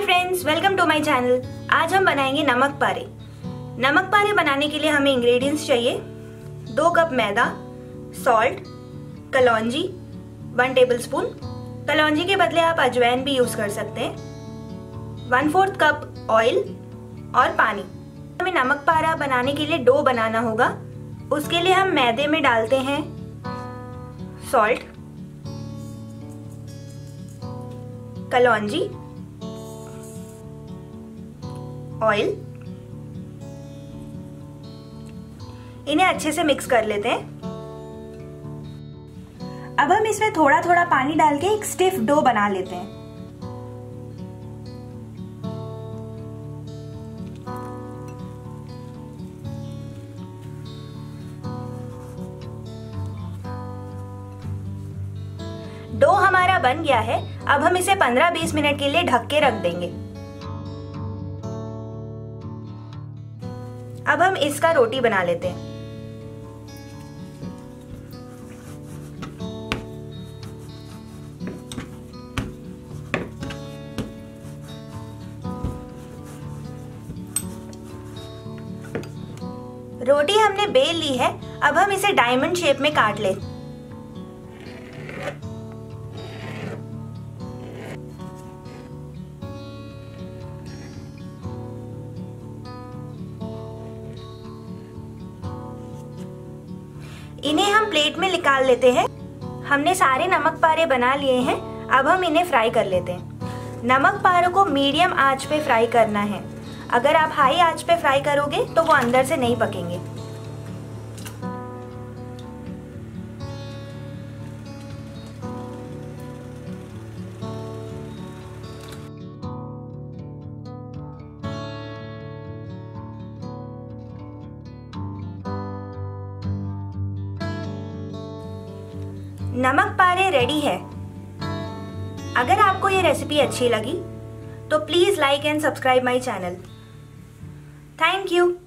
Friends, welcome to my channel. आज हम बनाएंगे नमक पारे। नमक पारे बनाने के लिए हमें इंग्रेडिएंट्स चाहिए 2 कप मैदा, सॉल्ट, कलौंजी 1 टेबलस्पून। कलौंजी के बदले आप अजवाइन भी यूज कर सकते हैं। 1/4 कप ऑयल और पानी। हमें नमक पारा बनाने के लिए डो बनाना होगा। उसके लिए हम मैदे में डालते हैं सॉल्ट, कलौंजी, ऑयल। इन्हें अच्छे से मिक्स कर लेते हैं। अब हम इसमें थोड़ा थोड़ा पानी डाल के एक स्टिफ डो बना लेते हैं। डो हमारा बन गया है। अब हम इसे 15-20 मिनट के लिए ढक के रख देंगे। अब हम इसका रोटी बना लेते हैं। रोटी हमने बेल ली है। अब हम इसे डायमंड शेप में काट लें। इन्हें हम प्लेट में निकाल लेते हैं। हमने सारे नमक पारे बना लिए हैं। अब हम इन्हें फ्राई कर लेते हैं। नमक पारे को मीडियम आंच पे फ्राई करना है। अगर आप हाई आंच पे फ्राई करोगे तो वो अंदर से नहीं पकेंगे। नमक पारे रेडी है। अगर आपको ये रेसिपी अच्छी लगी तो please like and subscribe my channel. Thank you.